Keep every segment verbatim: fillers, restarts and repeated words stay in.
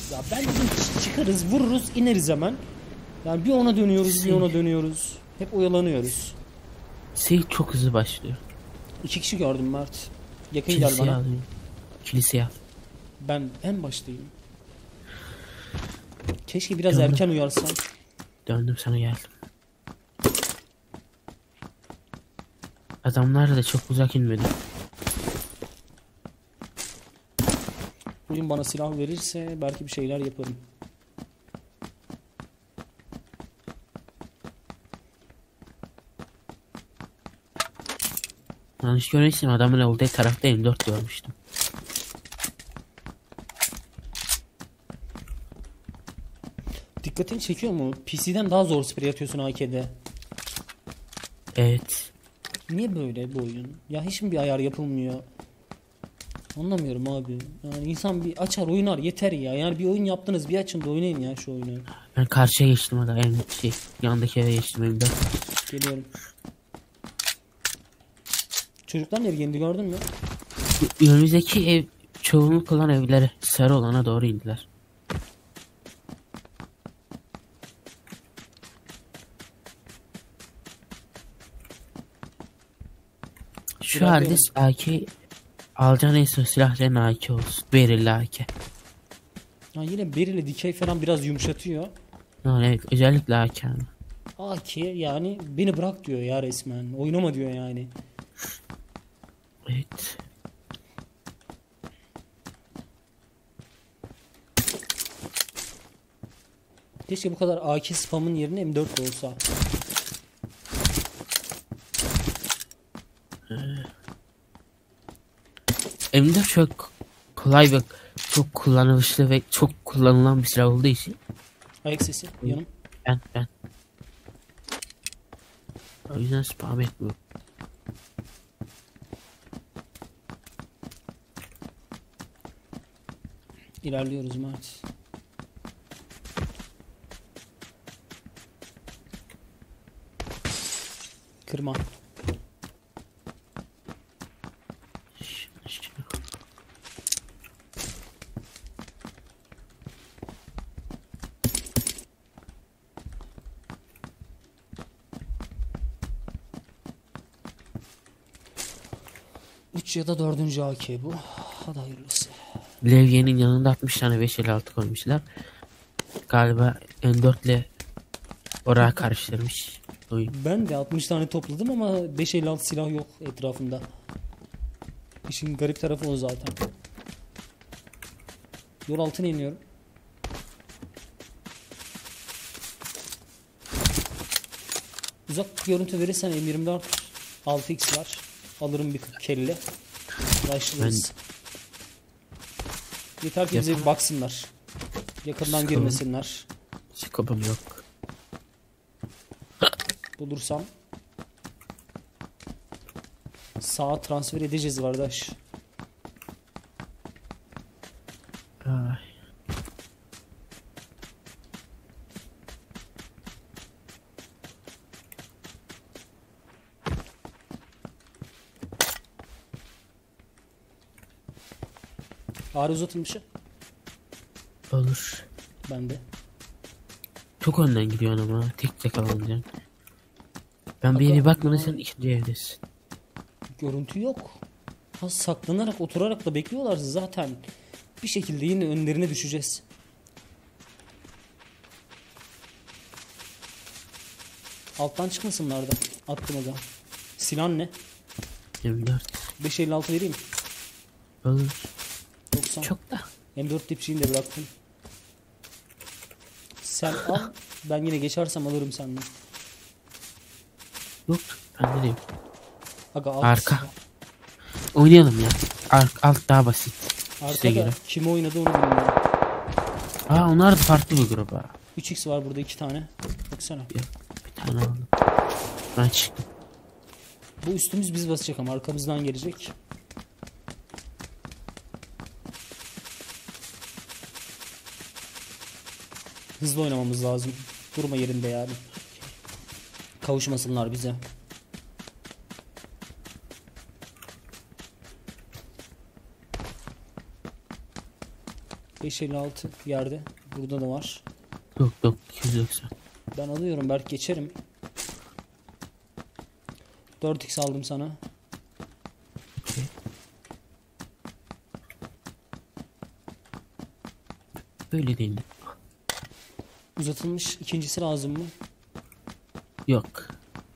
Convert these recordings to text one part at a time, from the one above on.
Ya ben dedim çıkarız, vururuz, ineriz hemen. Yani bir ona dönüyoruz, bir ona dönüyoruz. Hep oyalanıyoruz. Şey çok hızlı başlıyor. İki kişi gördüm Mert. Yakın gel Kiliseye bana. alayım. Kiliseye al. Ben en baştayım. Keşke biraz Döndüm. erken uyarsam. Döndüm sana geldim. Adamlar da çok uzak inmedi. Bugün bana silah verirse belki bir şeyler yaparım. Yanlış görmüşsün, adamın olduğu tarafta M dört görmüştüm. Dikkatini çekiyor mu? P C'den daha zor sprey atıyorsun A K'de. Evet. Niye böyle bu oyun? Ya hiç mi bir ayar yapılmıyor? Anlamıyorum abi. Yani insan bir açar oynar yeter ya. Yani bir oyun yaptınız, bir açın da oynayın ya şu oyunu. Ben karşıya geçtim, hadi en şey yandaki eve geçtim M dört. Geliyorum. Çocuklar nereye indi gördün mü? Önümüzdeki ev, çoğunluk olan evlere, sarı olana doğru indiler. Şu Biraz halde benim. A K alacağın en son silahların A K olsun. Berili A K. Ha yine biriyle dikey falan biraz yumuşatıyor. Yani evet, özellikle A K. A K yani beni bırak diyor ya resmen. Oynama diyor yani. Evet. Keşke bu kadar A K spamın yerine M dört de olsa. M dört çok kolay ve çok kullanışlı ve çok kullanılan bir silah olduğu için Ayak sesi yanım. ben ben o yüzden spam etmiyorum. İlerliyoruz Mert. Kırma. Şunu, şunu. üç ya da dördüncü A K bu. Hadi hayırlısı. Levye'nin yanında altmış tane beş elli altı koymuşlar. Galiba M dört ile oraya karıştırmış oyun. Ben de altmış tane topladım ama beş elli altı silah yok etrafımda. İşin garip tarafı o zaten. Yol altına iniyorum. Uzak görüntü verirsen M yirmi dört altı x var. Alırım bir kelle. Başlarız. Yeter ki bize bir baksınlar. Yakından Sıkıldım. girmesinler. Skopum yok. Bulursam sağa transfer edeceğiz kardeş. Ay. Ağrı uzatılmışı. Olur. Ben de. Çok önden gidiyorsun ama tek tek alacaksın. Ben bir Aga, yere bakmadan ya. sen ikinci evdesin. Görüntü yok. Ha, saklanarak oturarak da bekliyorlar zaten. Bir şekilde yine önlerine düşeceğiz. Alttan çıkmasınlar da. Attım aga. Silah ne? M dört. beş elli altı vereyim. Olur. doksan. Çok da. M dört dipçiğini de bıraktım. Sen al. Ben yine geçersem alırım senden. Yok. Ben de değil. Aga alt. Arka. Oynayalım ya. Ar alt daha basit. Size Arkada göre. kim oynadı onu bilmiyorum. Aa, onlar da farklı bir grup ha. üç x var burada iki tane. Baksana. Bir, bir tane aldım. Ben çıktım. Bu üstümüz biz basacak ama arkamızdan gelecek. Hızlı oynamamız lazım. Durma yerinde yani. Kavuşmasınlar bize. beş elli altı yerde. Burada da var. Yok yok iki yüz doksan. Ben alıyorum, belki geçerim. dört x aldım sana. Okay. Böyle değil mi? Uzatılmış ikincisi lazım mı? Yok.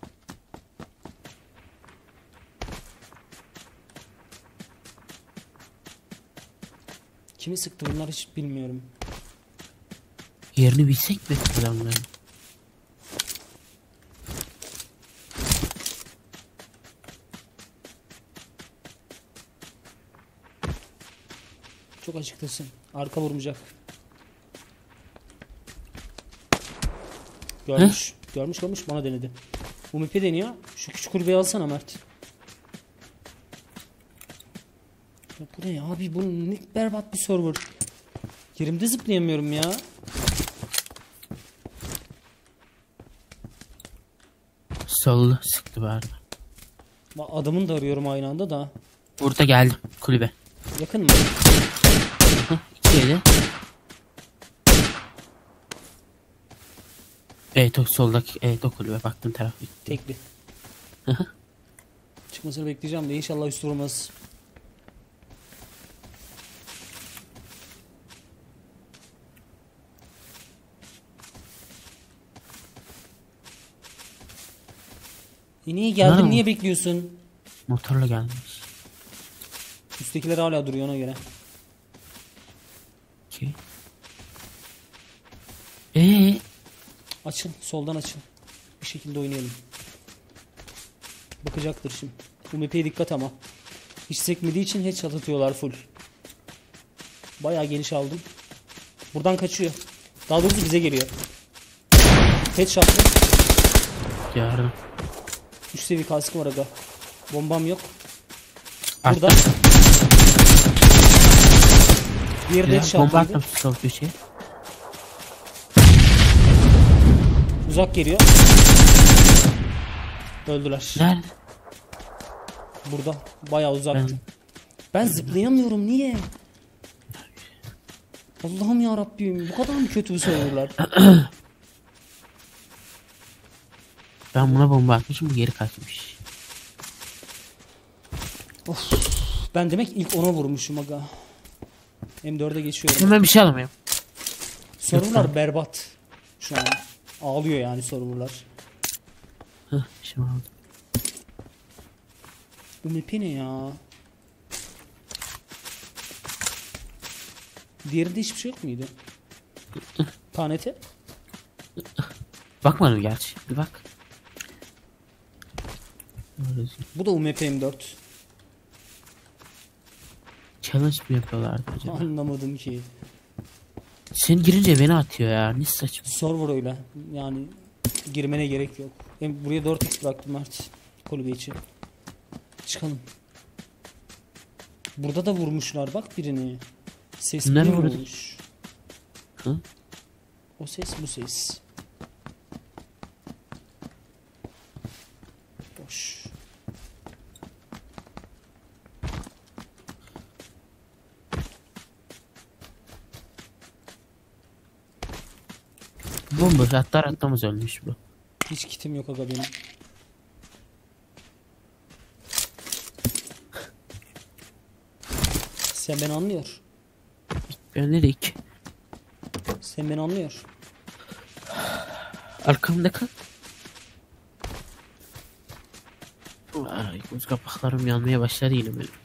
Kimi sıktı bunlar hiç bilmiyorum. Yerini bilsek mi adamların? Çok açıktasın. Arka vurmayacak. Görmüş. Görmüş görmüş bana denedi. Bu M P deniyor. Şu küçük kulübeyi alsana Mert. Ya bu ne ya abi, bu ne berbat bir server. Yerimde zıplayamıyorum ya. Sollu sıktı bari. Adamını da arıyorum aynı anda da. Burada geldim kulübe. Yakın mı? Hı, iki yedi. Evet o soldaki evet o kulübe baktım tarafı. Tekli. Çıkmasını bekleyeceğim de inşallah üstü vurmaz. E niye geldin, Ha. niye bekliyorsun? Motorla gelmiş. Üsttekiler hala duruyor ona göre. İki. Eee Açın, soldan açın. Bir şekilde oynayalım. Bakacaktır şimdi. Bu map'e dikkat ama. Hiç sekmediği için headshot atıyorlar full. Bayağı geniş aldım. Buradan kaçıyor. Daha doğrusu bize geliyor. Headshot'lı. yardım. üç seviye kaskı var aga. Bombam yok. Burada. Attım. Diğeri de Ya, bomba headshot'lıydı. attım sol köşeye. Uzak geliyor. Öldüler. Nerede? Burada. Bayağı uzaktı. Ben- Ben zıplayamıyorum. Niye? Allah'ım ya Rabbim. Bu kadar mı kötü sorular? Ben buna bomba atmışım bu geri kaçmış. Of. Ben demek ilk ona vurmuşum aga. M dörde geçiyorum. Hemen bir şey alamıyorum. Serverlar berbat. Şu an. Ağlıyor yani serverlar. Hıh şimdi aldım. Bu map'i ne ya? Diğerinde hiçbir şey yok muydu? Tanete? Bakmadım gerçi. Bir bak. Bu da U M P M dört. Challenge mi yapıyorlardı acaba? Anlamadım ki. Sen girince beni atıyor ya. Ne saçma. Server öyle. Yani girmene gerek yok. Hem buraya dört x bıraktım Mert. Kulübe için. Çıkalım. Burada da vurmuşlar bak birini. Ses Nerede bir vurdu? vurmuş. Hı? O ses bu ses. Boş. Bomboş atlar atlamaz ölmüş bu. Hiç kitim yok aga benim. Sen beni anlıyor. Ben ne dedik? Sen beni anlıyor. Arkamda kal. Ay göz kapaklarım yanmaya başladı yine benim.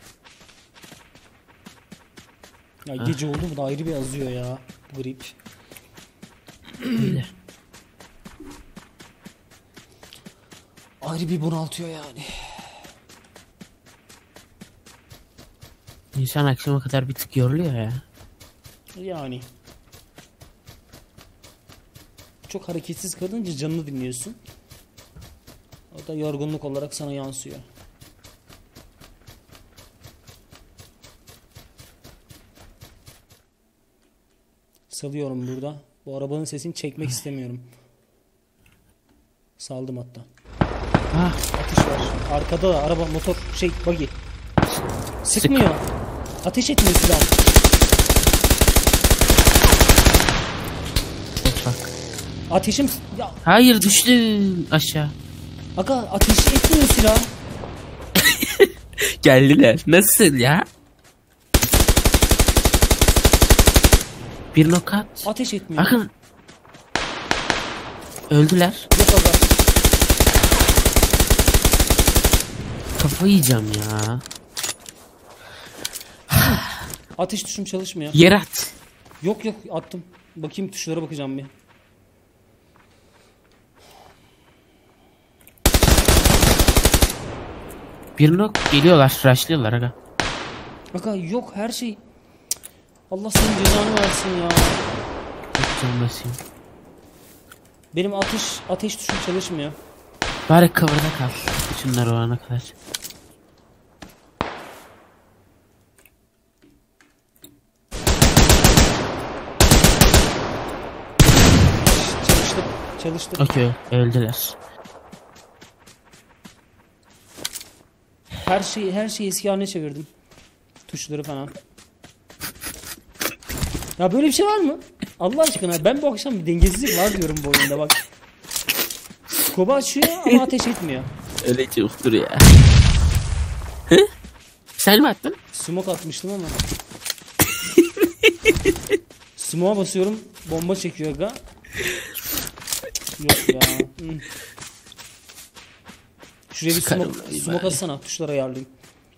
Ya gece oldu mu da ayrı bir azıyor ya. Bu grip. Öyle. Ayrı bir bunaltıyor yani. İnsan akşama kadar bir tık yoruluyor ya. Yani. Çok hareketsiz kalınca canını dinliyorsun. O da yorgunluk olarak sana yansıyor. Salıyorum burada. Bu arabanın sesini çekmek istemiyorum. Saldım hatta. Ah Atış var. Arkada da araba, motor, şey, buggy. Sıkmıyor. Ateş etmiyor silah. Ateşim ya Hayır düştüm aşağı. aga ateşi etmiyor silah. Geldiler. Nasıl ya? Bir nokat. Ateş etmiyor. Bakın. Öldüler. Yok aga. Kafayı yiyeceğim ya. Ateş tuşum çalışmıyor. Yer at. Yok yok attım. Bakayım tuşlara bakacağım bir. Bir nok geliyorlar. Rushlıyorlar aga. Aga yok her şey. Cık. Allah senin cezanı versin ya. Can basayım. Benim ateş ateş tuşum çalışmıyor. Bari cover'da kal. Şunlar o ana kadar. Çalıştı. Çalıştı. Okey. Öldüler. Her şeyi her şeyi eski haline çevirdim. Tuşları falan. Ya böyle bir şey var mı? Allah aşkına ben bu akşam bir dengesizlik var diyorum bu oyunda bak. Skobu açıyor ama ateş etmiyor. Öyle çoktur ya. Hı? Sen mi attın? Smoke atmıştım ama. Smoke'a basıyorum bomba çekiyor aga. Yok ya. Hı. Şuraya bir Çıkarım smoke, bari. smoke atsana tuşlara ayarlayayım.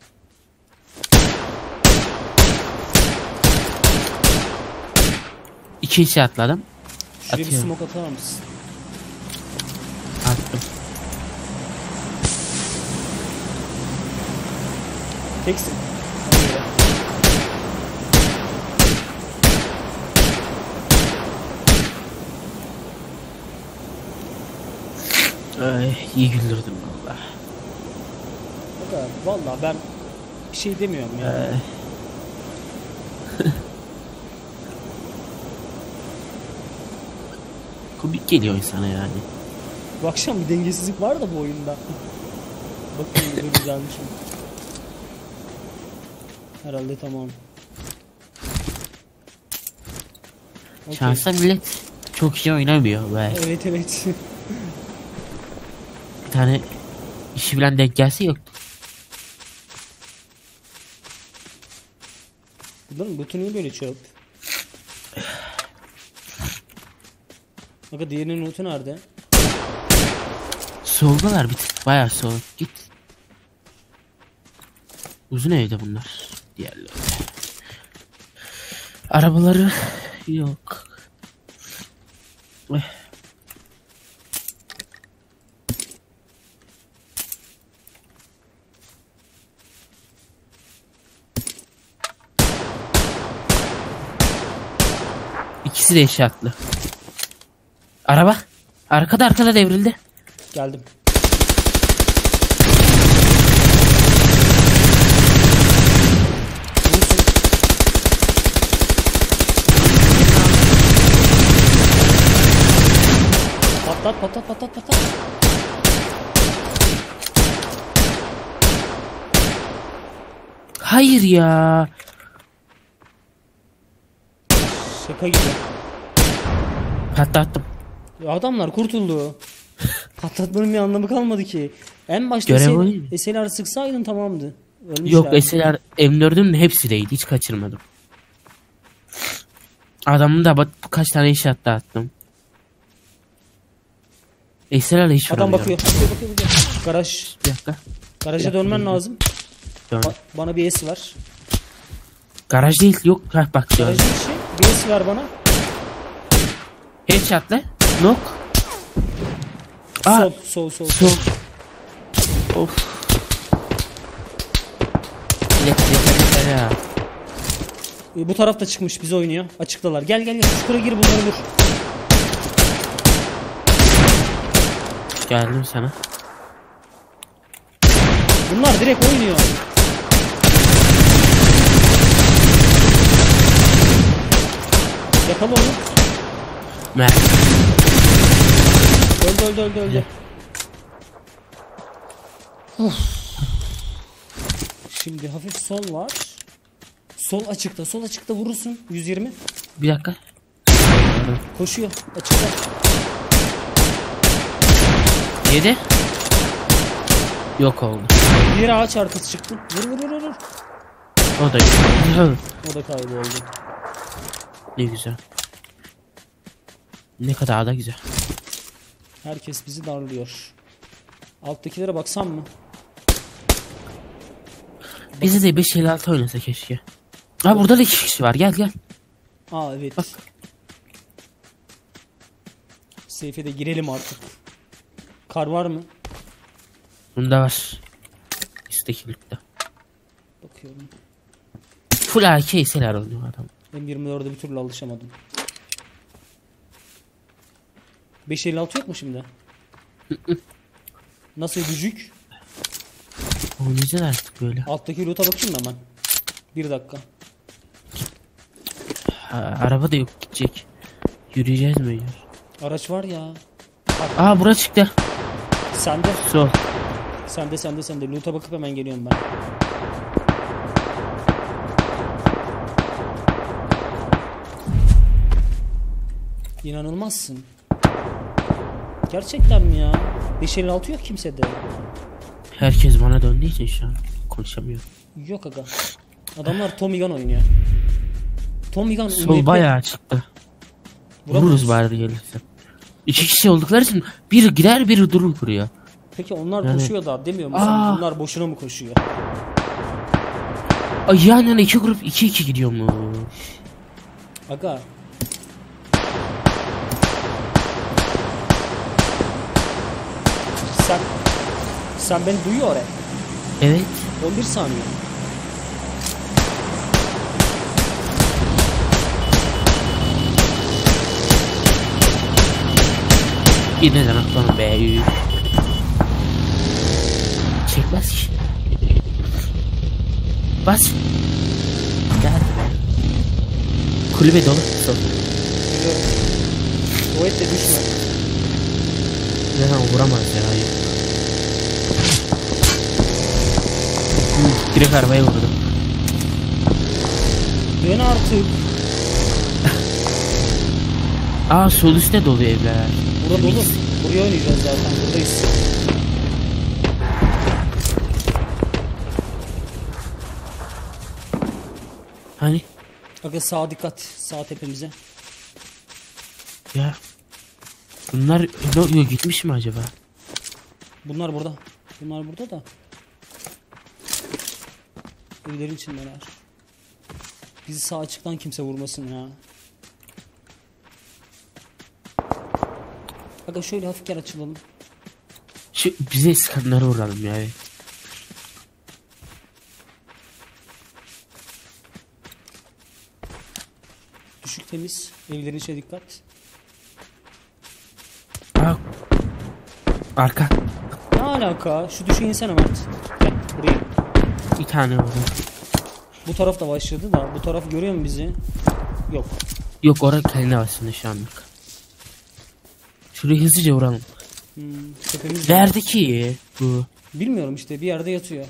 İki işe atladım. Şuraya bir Atıyorum. smoke atar mısın? Attım. Teksin. Ay, iyi güldürdüm valla. Aga, vallahi ben bir şey demiyorum ya. Ay. Komik geliyor insana yani. Bu akşam bir dengesizlik var da bu oyunda. Bakayım bir güzelmiş mi? Herhalde tamam. Okay. Şansa millet çok iyi oynamıyor be. Evet evet. Bir tane işi bilen denk gelse yoktu. Bunların götü niye böyle çöp? Bakın diğerinin notu nerede? Soldalar bir tık bayağı sol. Git. Uzun evde bunlar. Diğerleri. Arabaları yok. Eh. İkisi de eşyatlı. Araba. Arkada arkada devrildi. Geldim. Vursun. Patlat patlat patlat patlat. Hayır ya. Şaka gibi. Patlattım. Ya adamlar kurtuldu. Patlatmanın bir anlamı kalmadı ki. En başta Görev esel, oydu. eseler sıksaydın tamamdı. Ölmüşler. Yok eseler M dördün hepsindeydi. Hiç kaçırmadım. Adamın da bak kaç tane iş hatta attım. Eselerle hiç Adam vuramıyorum. bakıyor. Bakıyor bakıyor bakıyor. Garaj. Bir dakika. Garaja Bir dakika, dönmen dur. lazım. Dön. Ba- bana bir es ver. Garaj değil yok. Heh, bak dön. Garajın içi. Bir es ver bana. Headshot'la. Nok. Aa. Sol sol sol. sol. Sol. Of. Yeter yeter yeter ya. E, bu tarafta çıkmış bize oynuyor. Açıktalar. Gel gel gel. Çukura gir bunları vur. Geldim sana. Bunlar direkt oynuyor. Yakala onu. Mer. Öldü öldü öldü öldü. Uf. Şimdi hafif sol var. Sol açıkta. Sol açıkta vurursun. yüz yirmi. Bir dakika. Koşuyor. Açıkta. Yedi. Yok oldu. Bir ağaç arkası çıktı. Vur vur vur vur. O da güzel. O da kayboldu. Ne güzel. Ne kadar da güzel. Herkes bizi darlıyor. Alttakilere baksam mı? Bizi de beş elli altı oynasa keşke. Ha burada da iki kişi var. Gel gel. Aa evet. Bak. Seyfe de girelim artık. Kar var mı? Bunda var. İsteklilikte. Bakıyorum. Full A K seler oynuyor adam. M yirmi dörde bir türlü alışamadım. beş elli altı yok mu şimdi? Nasıl gücük? Oynayacağız artık böyle. Alttaki loot'a bakayım mı hemen? Bir dakika. Ha, araba da yok gidecek. Yürüyeceğiz mi? Yürü. Araç var ya. Aa bura çıktı. Sende. Sol. Sende sende sende. Loot'a bakıp hemen geliyorum ben. İnanılmazsın. Gerçekten mi ya? beş elli altı yok kimsede. Herkes bana döndüğü için şu an konuşamıyorum. Yok aga. Adamlar Tommy Gun oynuyor. Tommy Gun Sol bayağı çıktı. Vururuz bari gelirse. İki kişi oldukları için biri gider biri durur buraya. Peki onlar Yani... koşuyor da demiyor musun? Aa. Bunlar boşuna mı koşuyor? Ay yan yana iki grup iki iki gidiyor mu? Aga. Sen sen beni duyuyor oraya. Evet. on bir saniye. Yine de naklanın be. Çekmez ki. Bas. Gel. Kulübe dolu. Sol. Biliyorum. O et de düşme. Neden vuramaz ya. Uf, direkt arabaya vurdu. Dön artık. Aa sol üstte dolu evler. Burada dolu. Buraya oynayacağız zaten. Buradayız. Hani? Aga sağa dikkat. Sağ tepemize. Ya. Bunlar yok yo, gitmiş mi acaba? Bunlar burada. Bunlar burada da. Evlerin içindeler. Bizi sağ açıktan kimse vurmasın ya. Aga şöyle hafif yer açılalım. Şu bize sıkanları vuralım ya. Düşük temiz. Evlerin içine dikkat. Aa. Arka. Ne alaka? Şu düşe insene Mert. Gel buraya. Bir tane vurdu. Bu taraf da başladı da. Bu taraf görüyor mu bizi? Yok. Yok oraya kendine başında şu anlık. Şurayı hızlıca vuralım. Hmm, tepemiz. Nerede ki bu? Bilmiyorum işte bir yerde yatıyor.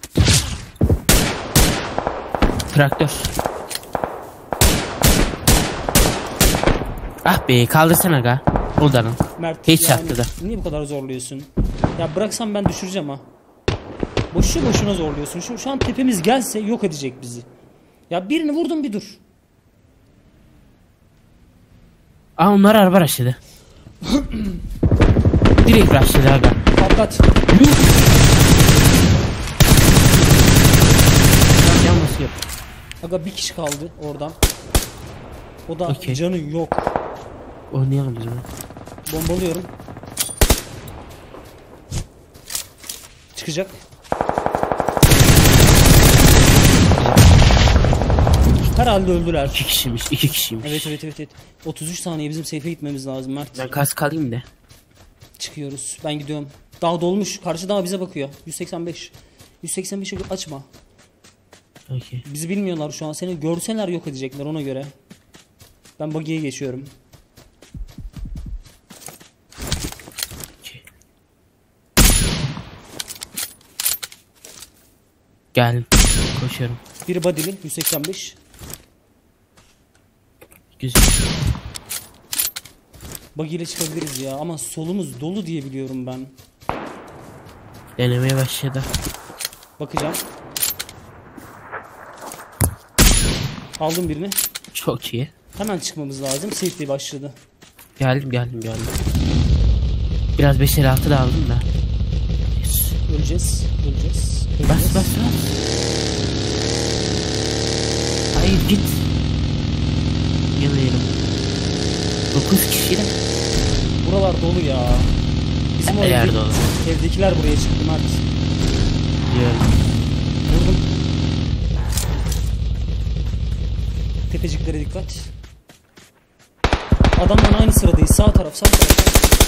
Traktör. Ah be kaldırsana aga. Odanın. Mert Hiç yani yaptı da. niye bu kadar zorluyorsun? Ya bıraksam ben düşüreceğim ha. Boşu boşuna zorluyorsun. Şu, şu an tepemiz gelse yok edecek bizi. Ya birini vurdum bir dur. Aa onlar araba rushladı. Direkt rushladı aga. Patlat. Yanması yok. Aga bir kişi kaldı oradan. O da Okay. canı yok. Oynayalım o zaman. Bombalıyorum. Çıkacak. Herhalde öldüler. İki kişiymiş, iki kişiymiş. Evet evet evet evet. otuz üç saniye bizim safe'e gitmemiz lazım Mert. Ben kask alayım da. Çıkıyoruz. Ben gidiyorum. Dağ dolmuş. Karşı dağ bize bakıyor. yüz seksen beş. yüz seksen beşi açma. Okay. Bizi bilmiyorlar şu an. Seni görseler yok edecekler ona göre. Ben buggy'ye geçiyorum. Okay. Gel. Koşuyorum. Biri body'li yüz seksen beş. Güzel. Buggy ile çıkabiliriz ya ama solumuz dolu diye biliyorum ben. Denemeye başladı. Bakacağım. Aldım birini. Çok iyi. Hemen çıkmamız lazım. Safety başladı. Geldim geldim geldim. Biraz beş elli altı da aldım da. Yes. Öleceğiz. Öleceğiz. Öleceğiz. Bas bas bas. Hayır git. Yanıyorum. dokuz kişiyle. Buralar dolu ya. Bizim o Eğer evde- dolu. evdekiler buraya çıktı Mert. Diyorum. Vurdum. Tepeciklere dikkat. Adamla aynı sıradayız. Sağ taraf, sağ taraf.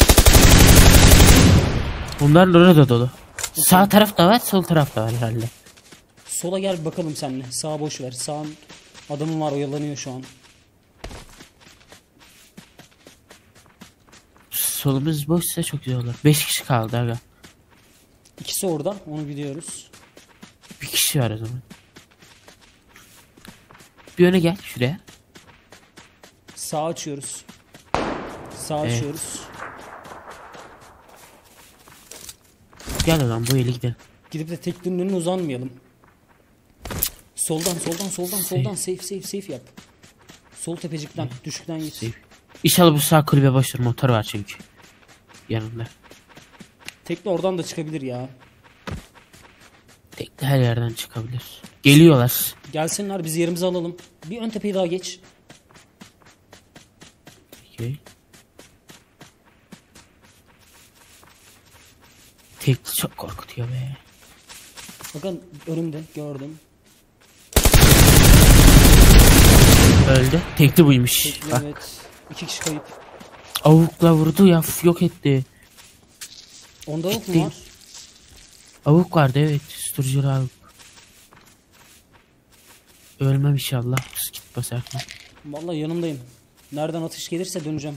Bunlar orada dolu. Sağ taraf da var, sol taraf da var herhalde. Sola gel bir bakalım seninle. Sağa boş ver. Sağın adamın var, oyalanıyor şu an. Solumuz boşsa çok güzel olur. beş kişi kaldı aga. İkisi orada. Onu biliyoruz. Bir kişi var o zaman. Bir öne gel şuraya. Sağ açıyoruz. Sağ Evet. açıyoruz. Gel o zaman bu eli gidelim. Gidip de teknenin önüne uzanmayalım. Soldan, soldan, soldan, Safe. soldan. Safe, safe, safe yap. Sol tepecikten, düşükten git. Safe. İnşallah bu sağ kulübe boştur, motor var çünkü. Yanında. Tekne oradan da çıkabilir ya. Tekne her yerden çıkabilir. Geliyorlar. Gelsinler, biz yerimizi alalım. Bir ön tepeyi daha geç. Okay. Tekne çok korkutuyor be. Bakın önümde gördüm. Öldü. Tekli buymuş. Tekne, Bak. evet. İki kişi kayıp. Avukla vurdu ya, f- yok etti. Onda yok mu Ciddi. var? Avuk vardı evet. Sturculu avuk. Ölmem inşallah. Skit basarken. Vallahi yanımdayım. Nereden atış gelirse döneceğim.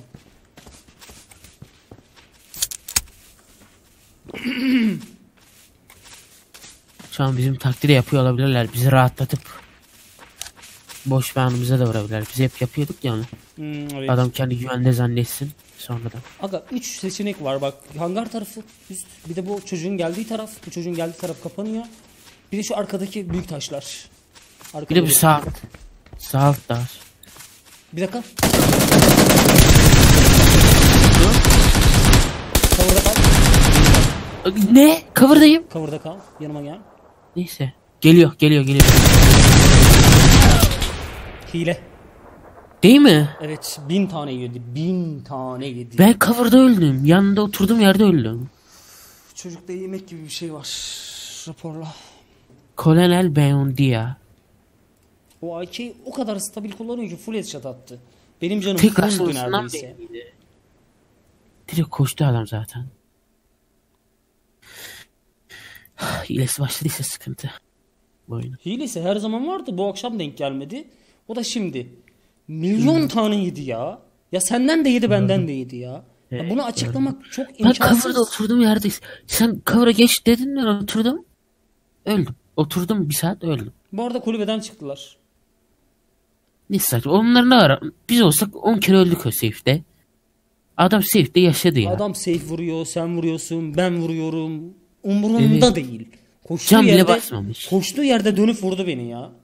Şu an bizim taklidi yapıyor olabilirler. Bizi rahatlatıp boş bir anımıza da vurabilirler. Biz hep yapıyorduk ya onu. Hmm, evet. Adam kendi güvende zannetsin. Sonradan. Aga üç seçenek var bak. Hangar tarafı üst. Bir de bu çocuğun geldiği taraf. Bu çocuğun geldiği taraf kapanıyor. Bir de şu arkadaki büyük taşlar. Bir Arkada de bu böyle. sağ alt. Sağ alt da var. Bir dakika. Cover'da kal. Ne? Cover'dayım. Cover'da kal. Yanıma gel. Neyse. Geliyor geliyor geliyor. Hile. Değil mi? Evet, bin tane yedi. Bin tane yedi. Ben cover'da öldüm. Yanında oturduğum yerde öldüm. Çocukta yemek gibi bir şey var. Raporla. Kolonel Beyoncé. O A K'yi o kadar stabil kullanıyor ki full headshot attı. Benim canım Tek full aşamasından neredeyse. belliydi. Direkt koştu adam zaten. İlesi başladıysa sıkıntı. Bu oyunu. Hilesi her zaman vardı. Bu akşam denk gelmedi. O da şimdi. Milyon Hmm. tane yedi ya. Ya senden de yedi, benden de yedi ya. Ya Evet, bunu açıklamak çok Ben imkansız. cover'da oturduğum yerdeyiz. Sen cover'a geç dedin, ben oturdum. Öldüm. Oturdum bir saat öldüm. Bu arada kulübeden çıktılar. Neyse saçma. Onların ne var? Biz olsak on kere öldük o safe'de. Adam safe'de yaşadı ya. Adam safe vuruyor, sen vuruyorsun, ben vuruyorum. Umurumda Evet. değil. Koştuğu Can bile yerde, basmamış. koştuğu yerde dönüp vurdu beni ya.